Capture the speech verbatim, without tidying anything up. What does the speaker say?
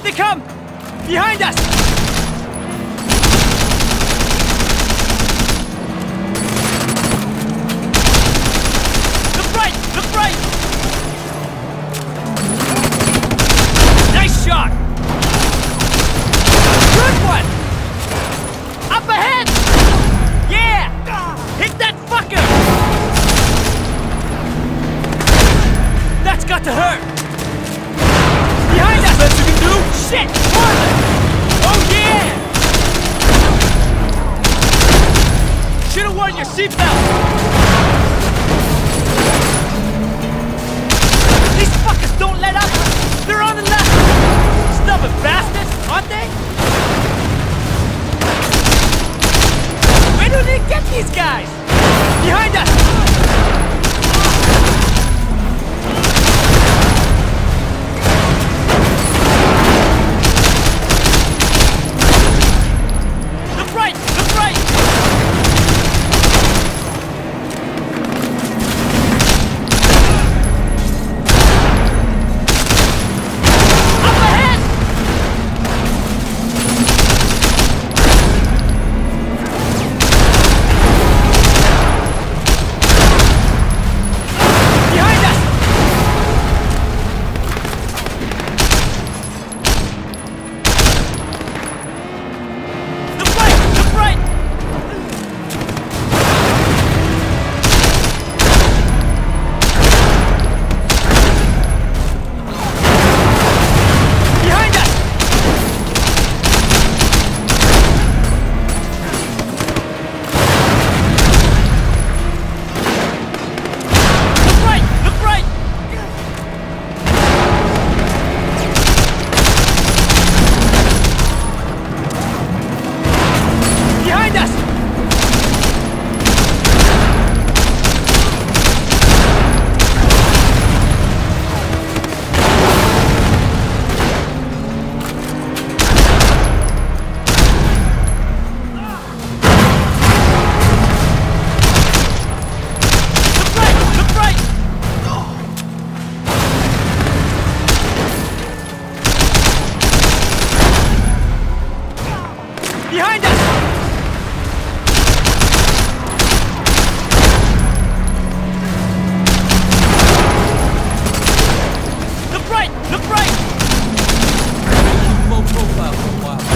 they come! Behind us! Look right! Look right! Nice shot! Good one! Up ahead! Yeah! Hit that fucker! That's got to hurt! Behind us! Best you can do? Shit! Farther! Oh yeah! Should've worn your seatbelt! These fuckers don't let up! They're on the left! Stubborn bastards, aren't they? Where do they get these guys? Behind us! Behind us! Look right! Look right! Low profile for a while.